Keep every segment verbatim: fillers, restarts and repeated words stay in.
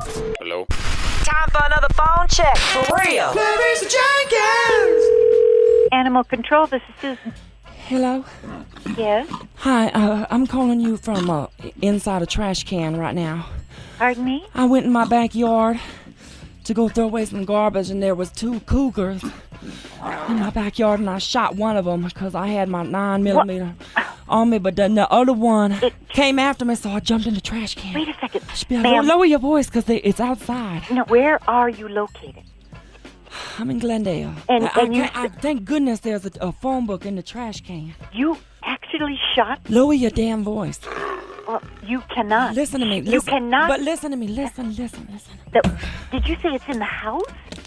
Hello? Time for another phone check. For real. Clarissa Jenkins! Animal Control, this is Susan. Hello? Yes? Hi, uh, I'm calling you from uh, inside a trash can right now. Pardon me? I went in my backyard to go throw away some garbage, and there was two cougars in my backyard, and I shot one of them because I had my nine millimeter on me, but then the other one It- came after me, so I jumped in the trash can. Wait a second. Be- Ma'am. Lower your voice because it's outside. No, where are you located? I'm in Glendale. And- I, I and you can't- I, thank goodness there's a, a phone book in the trash can. You actually shot? Lower your damn voice. Well, you cannot. Listen to me. You Listen. cannot. But listen to me. Listen, listen, listen. The- did you say it's in the house?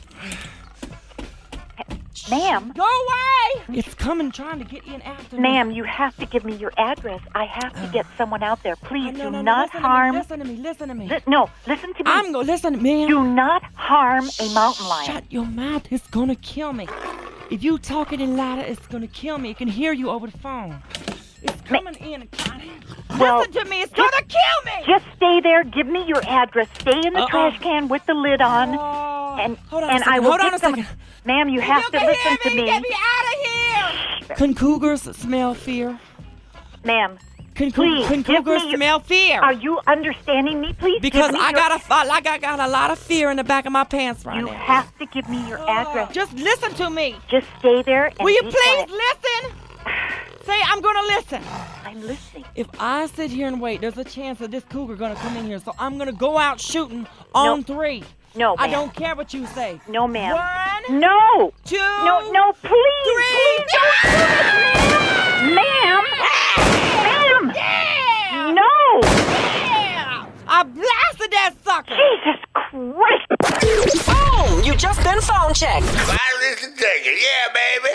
Ma'am? Go away! It's coming, trying to get in after me. Ma'am, you have to give me your address. I have to get someone out there. Please No, do no, no, not listen harm. To me, listen to me. Listen to me. Li- no, listen to me. I'm going to listen to me. Do not harm a mountain lion. Shut your mouth. It's going to kill me. If you talk any louder, it's going to kill me. It can hear you over the phone. It's coming in. And Well, listen to me. It's going to kill me. Just stay there. Give me your address. Stay in the Uh-uh. trash can with the lid on. Oh, and hold on and a second. I will Hold on get a someone- second. Ma'am, you have you to can listen hear to me. me. Get me out of here. Can cougars smell fear? Ma'am, Can, cou- Please, can give cougars me your- smell fear? are you understanding me? Please Because give me I your, got a, like I got a lot of fear in the back of my pants right You now. have to give me your address. Just listen to me. Just stay there and Will you be please quiet. listen? Say, I'm gonna listen. I'm listening. If I sit here and wait, there's a chance that this cougar gonna come in here. So I'm gonna go out shooting on No. three. No, I ma'am. don't care what you say. No, ma'am. One, No. two, No, no, please. three. Please don't do this, ma'am. Ma'am. Yeah! No. Yeah! I blasted that sucker. Jesus Christ. Boom! You just been phone checked. Clarissa Jenkins, yeah, baby.